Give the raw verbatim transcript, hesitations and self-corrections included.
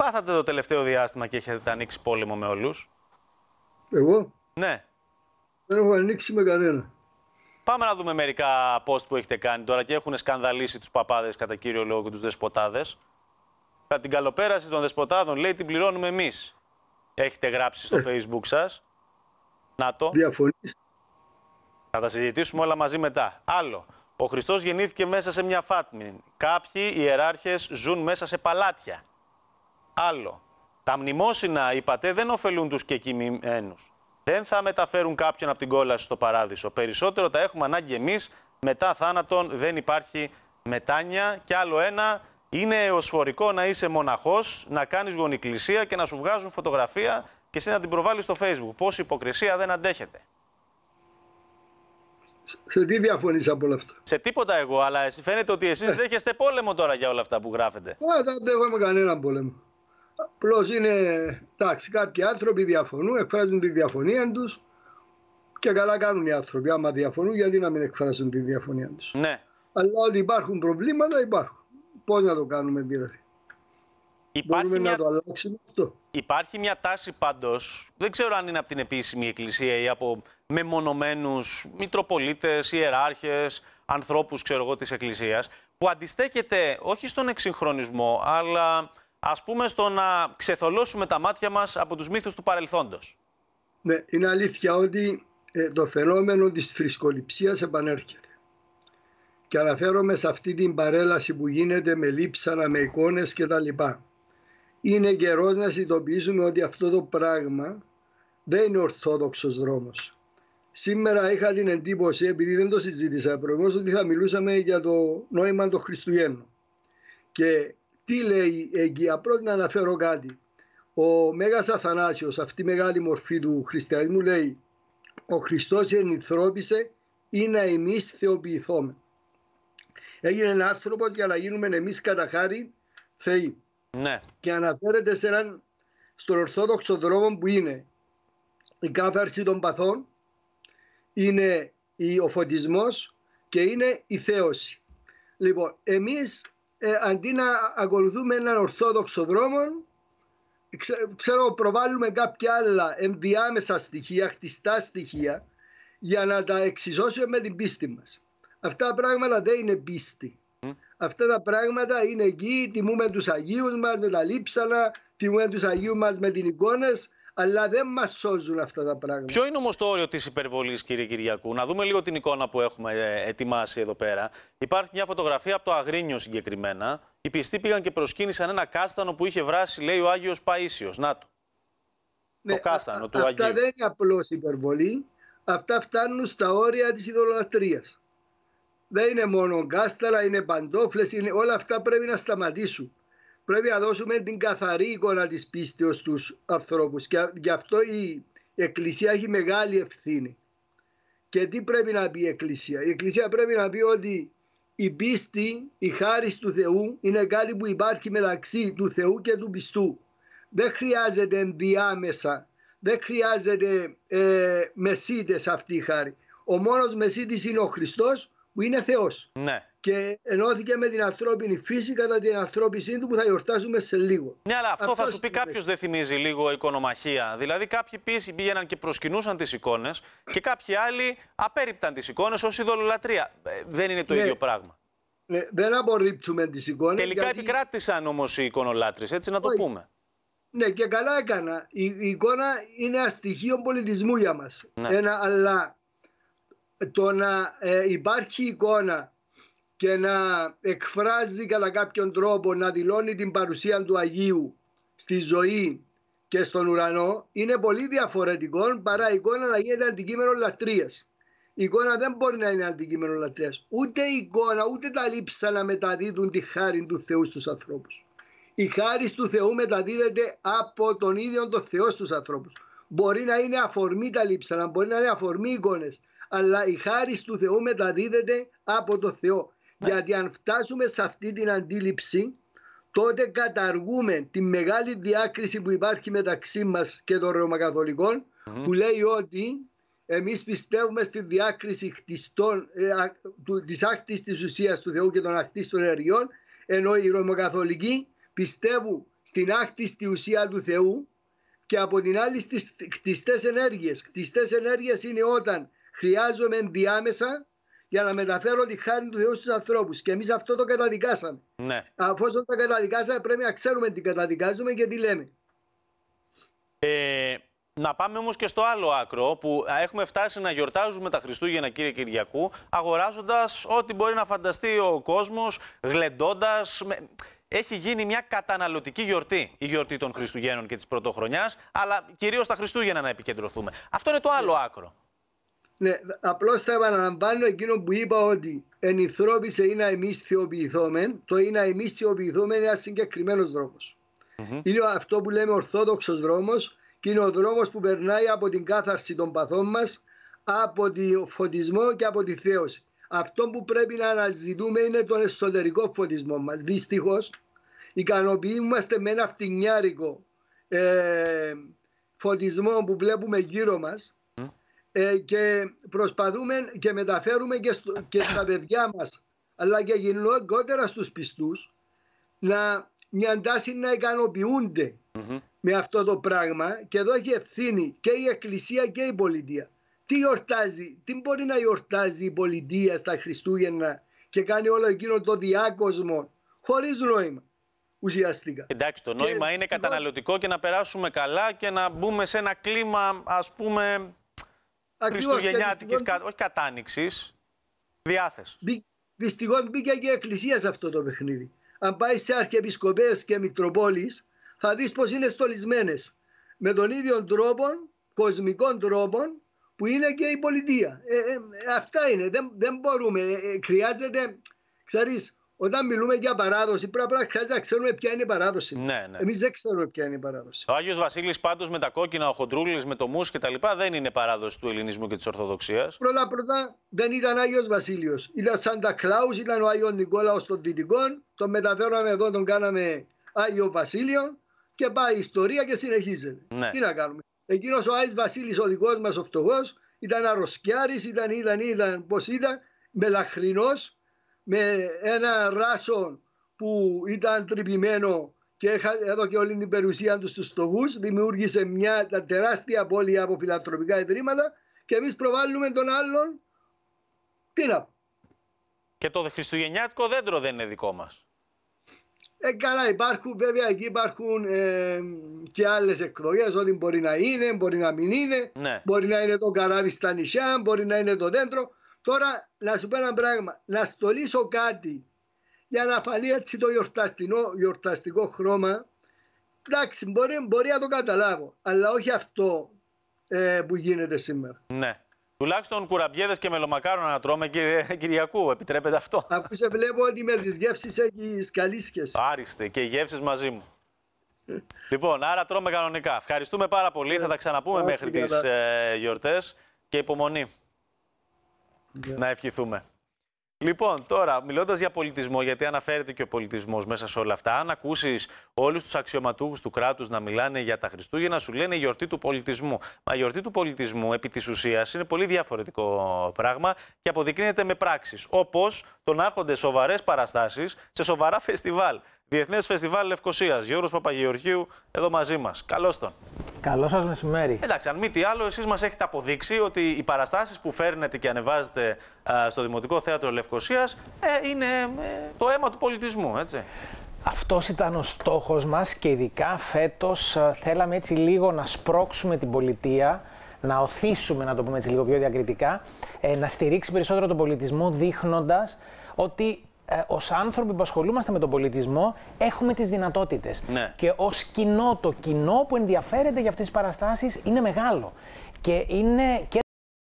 πάθατε το τελευταίο διάστημα και έχετε ανοίξει πόλεμο με όλους? Εγώ? Ναι. Δεν έχω ανοίξει με κανένα. Πάμε να δούμε μερικά post που έχετε κάνει τώρα και έχουν σκανδαλίσει τους παπάδες κατά κύριο λόγο και τους δεσποτάδες. Κατά την καλοπέραση των δεσποτάδων, λέει, την πληρώνουμε εμείς. Έχετε γράψει στο ε. Facebook σας. Να το. Διαφωνείς? Θα τα συζητήσουμε όλα μαζί μετά. Άλλο. Ο Χριστός γεννήθηκε μέσα σε μια φάτνη. Κάποιοι ιεράρχες ζουν μέσα σε παλάτια. Άλλο. Τα μνημόσυνα, είπατε, δεν ωφελούν τους κεκοιμημένους. Δεν θα μεταφέρουν κάποιον από την κόλαση στο παράδεισο. Περισσότερο τα έχουμε ανάγκη εμείς. Μετά θάνατον δεν υπάρχει μετάνοια. Και άλλο ένα, είναι εωσφορικό να είσαι μοναχός, να κάνεις γονικλησία και να σου βγάζουν φωτογραφία και εσύ να την προβάλλεις στο Facebook. Πόση υποκρισία δεν αντέχετε. Σε τι διαφωνείς από όλα αυτά? Σε τίποτα εγώ, αλλά φαίνεται ότι εσείς ε. δέχεστε πόλεμο τώρα για όλα αυτά που γράφετε. Α, δεν δέχομαι κανέναν πόλεμο. Απλώς είναι, εντάξει, κάποιοι άνθρωποι διαφωνούν, εκφράζουν τη διαφωνία τους και καλά κάνουν οι άνθρωποι. Άμα διαφωνούν, γιατί να μην εκφράζουν τη διαφωνία τους? Ναι. Αλλά ότι υπάρχουν προβλήματα, υπάρχουν. Πώς να το κάνουμε δηλαδή? Υπάρχει Μπορούμε μια... να το αλλάξουμε αυτό? Υπάρχει μια τάση πάντως, δεν ξέρω αν είναι από την επίσημη εκκλησία ή από μεμονωμένους μητροπολίτες, ιεράρχες, ανθρώπους, ξέρω εγώ, της εκκλησίας, που αντιστέκεται όχι στον εξυγχρονισμό, αλλά ας πούμε στο να ξεθολώσουμε τα μάτια μας από τους μύθους του παρελθόντος. Ναι, είναι αλήθεια ότι ε, το φαινόμενο της θρησκοληψίας επανέρχεται. Και αναφέρομαι σε αυτή την παρέλαση που γίνεται με λείψανα, με εικόνες κτλ. Είναι καιρός να συνειδητοποιήσουμε ότι αυτό το πράγμα δεν είναι ορθόδοξος δρόμος. Σήμερα είχα την εντύπωση, επειδή δεν το συζήτησα προηγούμενος, ότι θα μιλούσαμε για το νόημα των Χριστουγέννων. Και τι λέει εκεί? Απλώς να αναφέρω κάτι. Ο Μέγας Αθανάσιος, αυτή η μεγάλη μορφή του χριστιανισμού, λέει: ο Χριστός ενυνθρώπισε ή να εμείς θεοποιηθούμε. Έγινε ένα άνθρωπος για να γίνουμε εμείς κατά χάρη θεοί. Ναι. Και αναφέρεται σε έναν, στον ορθόδοξο δρόμο που είναι η κάθαρση των παθών, είναι ο φωτισμός και είναι η θέωση. Λοιπόν, εμείς ε, αντί να ακολουθούμε έναν ορθόδοξο δρόμο, ξέρω, προβάλλουμε κάποια άλλα ενδιάμεσα στοιχεία, χτιστά στοιχεία, για να τα εξισώσουμε με την πίστη μας. Αυτά τα πράγματα δεν είναι πίστη. Mm. Αυτά τα πράγματα είναι εκεί, τιμούμε τους Αγίους μας με τα λείψανα, τιμούμε τους Αγίους μας με την εικόνες, αλλά δεν μας σώζουν αυτά τα πράγματα. Ποιο είναι όμως το όριο της υπερβολής, κύριε Κυριακού? Να δούμε λίγο την εικόνα που έχουμε ετοιμάσει εδώ πέρα. Υπάρχει μια φωτογραφία από το Αγρίνιο συγκεκριμένα. Οι πιστοί πήγαν και προσκύνησαν ένα κάστανο που είχε βράσει, λέει, ο Άγιος Παΐσιος. Να το. Ναι, το κάστανο α, του αυτά Αγίου. Αυτά δεν είναι απλώς υπερβολή. Αυτά φτάνουν στα όρια της ειδωλολατρίας. Δεν είναι μόνο κάστανα, είναι παντόφλες, είναι, όλα αυτά πρέπει να σταματήσουν. Πρέπει να δώσουμε την καθαρή εικόνα της πίστεως στους ανθρώπους και γι' αυτό η Εκκλησία έχει μεγάλη ευθύνη. Και τι πρέπει να πει η Εκκλησία? Η Εκκλησία πρέπει να πει ότι η πίστη, η χάρις του Θεού είναι κάτι που υπάρχει μεταξύ του Θεού και του πιστού. Δεν χρειάζεται ενδιάμεσα, δεν χρειάζεται ε, μεσίτες αυτή η χάρη. Ο μόνος μεσίτης είναι ο Χριστός που είναι Θεός. Ναι. Και ενώθηκε με την ανθρώπινη φύση κατά την ανθρώπισή του που θα γιορτάσουμε σε λίγο. Ναι, αλλά αυτό, αυτό θα σου πει κάποιος δεν θυμίζει λίγο εικονομαχία? Δηλαδή κάποιοι πήγαιναν και προσκυνούσαν τις εικόνες και κάποιοι άλλοι απέρριπταν τις εικόνες ως ειδωλολατρεία. Δεν είναι το ναι. ίδιο πράγμα? Ναι, δεν απορρίπτουμε τις εικόνες. Τελικά γιατί... επικράτησαν όμως οι εικονολάτρες, έτσι να το Όχι. πούμε. Ναι, και καλά έκανα. Η, η εικόνα είναι ένα στοιχείο πολιτισμού για μας. Ναι. Ένα, αλλά το να ε, υπάρχει εικόνα και να εκφράζει κατά κάποιον τρόπο, να δηλώνει την παρουσία του Αγίου στη ζωή και στον ουρανό, είναι πολύ διαφορετικό παρά η εικόνα να γίνεται αντικείμενο λατρείας. Η εικόνα δεν μπορεί να είναι αντικείμενο λατρείας. Ούτε η εικόνα, ούτε τα λείψανα μεταδίδουν τη χάρη του Θεού στους ανθρώπους. Η χάρη του Θεού μεταδίδεται από τον ίδιο τον Θεό στους ανθρώπους. Μπορεί να είναι αφορμή τα λείψανα, μπορεί να είναι αφορμή εικόνες, αλλά η χάρη του Θεού μεταδίδεται από τον Θεό. Γιατί αν φτάσουμε σε αυτή την αντίληψη, τότε καταργούμε τη μεγάλη διάκριση που υπάρχει μεταξύ μας και των Ρωμακαθολικών, mm-hmm. που λέει ότι εμείς πιστεύουμε στη διάκριση χτιστών, ε, α, του, της άκτης της ουσίας του Θεού και των ακτίστων ενεργειών, ενώ οι Ρωμακαθολικοί πιστεύουν στην άκτιστη ουσία του Θεού και από την άλλη στις κτιστές ενέργειες. Κτιστές ενέργειες είναι όταν χρειάζομαι ενδιάμεσα για να μεταφέρω τη χάρη του Θεού στους ανθρώπους. Και εμείς αυτό το καταδικάσαμε. Ναι. Αφόσον το καταδικάσαμε πρέπει να ξέρουμε τι καταδικάζουμε και τι λέμε. Ε, να πάμε όμως και στο άλλο άκρο που έχουμε φτάσει να γιορτάζουμε τα Χριστούγεννα, κύριε Κυριακού, αγοράζοντας ό,τι μπορεί να φανταστεί ο κόσμος, γλεντώντας. Έχει γίνει μια καταναλωτική γιορτή, η γιορτή των Χριστουγέννων και της Πρωτοχρονιάς, αλλά κυρίως τα Χριστούγεννα να επικεντρωθούμε. Αυτό είναι το άλλο άκρο. Ναι, απλώς θα επαναλαμβάνω εκείνο που είπα ότι ενηθρώπησε ή να εμείς θεοποιηθόμεν. Το ή να εμείς θεοποιηθόμεν είναι ένας συγκεκριμένος δρόμος. Mm-hmm. Είναι αυτό που λέμε ορθόδοξος δρόμος και είναι ο δρόμος που περνάει από την κάθαρση των παθών μας, από τον φωτισμό και από τη θέωση. Αυτό που πρέπει να αναζητούμε είναι τον εσωτερικό φωτισμό μας. Δυστυχώς ικανοποιούμαστε με ένα φτηνιάρικο ε, φωτισμό που βλέπουμε γύρω μας mm. ε, και προσπαθούμε και μεταφέρουμε και, στο, και στα παιδιά μας αλλά και γενικότερα στους πιστούς να μια τάση να ικανοποιούνται mm-hmm. με αυτό το πράγμα, και εδώ έχει ευθύνη και η Εκκλησία και η πολιτεία. Τι γιορτάζει, τι μπορεί να γιορτάζει η πολιτεία στα Χριστούγεννα και κάνει όλο εκείνο το διάκοσμο χωρίς νόημα ουσιαστικά. Εντάξει, το νόημα και είναι δυστυχώς καταναλωτικό και να περάσουμε καλά και να μπούμε σε ένα κλίμα, ας πούμε, χριστουγεννιάτικης, κα... όχι κατάνοιξης, διάθεσης. Δυστυχώς μπήκε και η Εκκλησία σε αυτό το παιχνίδι. Αν πάει σε αρχιεπισκοπές και μητροπόλεις θα δεις πως είναι στολισμένες με τον ίδιο τρόπο, κοσμικών τρόπων, που είναι και η πολιτεία. Ε, ε, αυτά είναι. Δεν, δεν μπορούμε. Ε, χρειάζεται, ξέρεις, όταν μιλούμε για παράδοση, πρέπει να χρειάζεται να ξέρουμε ποια είναι η παράδοση. Ναι, ναι. Εμείς δεν ξέρουμε ποια είναι η παράδοση. Ο Άγιος Βασίλης πάντως με τα κόκκινα, ο Χοντρούλης με το μους και τα λοιπά δεν είναι παράδοση του ελληνισμού και της Ορθοδοξίας. Πρώτα πρώτα δεν ήταν Άγιος Βασίλειος. Ήταν Σάντα Κλάους, ήταν ο Άγιος Νικόλαος των Δυτικών. Τον μεταφέραμε εδώ, τον κάναμε Άγιο Βασίλειο και πάει η ιστορία και συνεχίζεται. Ναι. Τι να κάνουμε. Εκείνος ο Άγιος Βασίλης, ο δικός μας ο φτωχός, ήταν αρρωστιάρης, ήταν, ήταν, ήταν, πώς ήταν, μελαχρινός, με ένα ράσο που ήταν τρυπημένο και έδωκε όλη την περιουσία του στους φτωχούς, δημιούργησε μια τεράστια πόλη από φιλανθρωπικά ιδρύματα και εμείς προβάλλουμε τον άλλον. Τι να πω. Και το χριστουγεννιάτικο δέντρο δεν είναι δικό μας. Ε, καλά, υπάρχουν βέβαια, εκεί υπάρχουν ε, και άλλες εκδοχές, ότι μπορεί να είναι, μπορεί να μην είναι, ναι. Μπορεί να είναι το καράβι στα νησιά, μπορεί να είναι το δέντρο. Τώρα, να σου πω ένα πράγμα, να στολίσω κάτι για να φανεί έτσι το γιορταστικό, γιορταστικό χρώμα, εντάξει, μπορεί, μπορεί να το καταλάβω, αλλά όχι αυτό ε, που γίνεται σήμερα. Ναι. Τουλάχιστον κουραμπιέδες και μελομακάρονα να τρώμε, κύριε Κυριακού. Επιτρέπετε αυτό? Αφού σε βλέπω ότι με τις γεύσεις έχεις καλή σχέση. Άριστε, και οι γεύσεις μαζί μου. Λοιπόν, άρα τρώμε κανονικά. Ευχαριστούμε πάρα πολύ. Yeah. Θα τα ξαναπούμε yeah. μέχρι τις ε, γιορτές και υπομονή. Yeah. Να ευχηθούμε. Λοιπόν, τώρα, μιλώντας για πολιτισμό, γιατί αναφέρεται και ο πολιτισμός μέσα σε όλα αυτά, αν ακούσεις όλους τους αξιωματούχους του κράτους να μιλάνε για τα Χριστούγεννα, σου λένε η γιορτή του πολιτισμού. Μα η γιορτή του πολιτισμού, επί της ουσίας, είναι πολύ διαφορετικό πράγμα και αποδεικνύεται με πράξεις. Όπως το να έρχονται σοβαρές παραστάσεις σε σοβαρά φεστιβάλ. Διεθνές Φεστιβάλ Λευκωσίας. Γιώργος Παπαγεωργίου εδώ μαζί μας. Καλώς τον. Καλό σας μεσημέρι. Εντάξει, αν μη τι άλλο, εσείς μας έχετε αποδείξει ότι οι παραστάσεις που φέρνετε και ανεβάζετε α, στο Δημοτικό Θέατρο Λευκωσίας ε, είναι ε, το αίμα του πολιτισμού, έτσι. Αυτός ήταν ο στόχος μας και ειδικά φέτος ε, θέλαμε έτσι λίγο να σπρώξουμε την πολιτεία, να οθήσουμε, να το πούμε έτσι λίγο πιο διακριτικά, ε, να στηρίξει περισσότερο τον πολιτισμό, δείχνοντας ότι Ε, ως άνθρωποι που ασχολούμαστε με τον πολιτισμό έχουμε τις δυνατότητες. Ναι. Και ως κοινό, το κοινό που ενδιαφέρεται για αυτές τις παραστάσεις είναι μεγάλο. Και είναι και